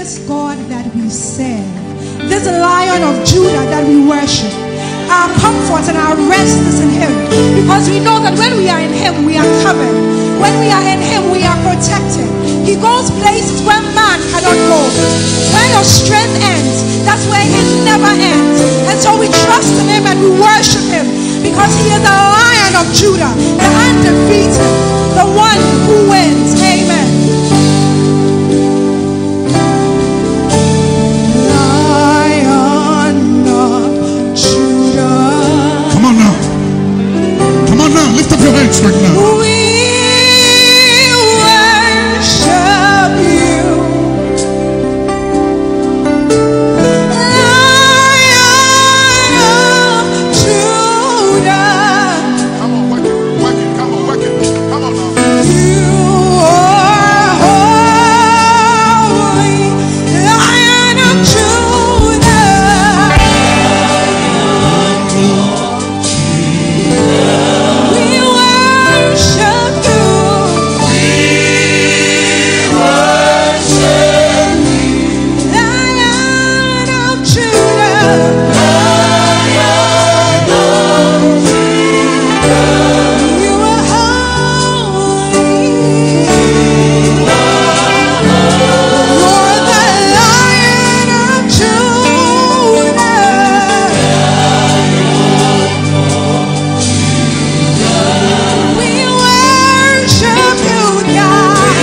this God that we serve, this Lion of Judah that we worship, our comfort and our rest is in Him, because we know that when we are in Him, we are covered. When we are in Him, we are protected. He goes places where man cannot go. Where your strength ends, that's where His never ends. And so we trust in Him and we worship Him, because He is the Lion of Judah, the undefeated, the one who wins. Amen. Lift up your hands right now. We worship you, Lion of Judah. Come on, work it, work it, come on, work it. Come on now. You are holy, Lion of Judah. We worship you. Lion of Judah. You are holy. You're the Lion of Judah. We worship you, God.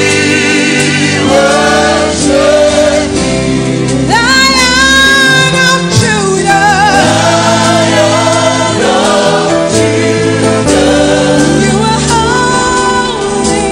Lion of Judah. You are holy.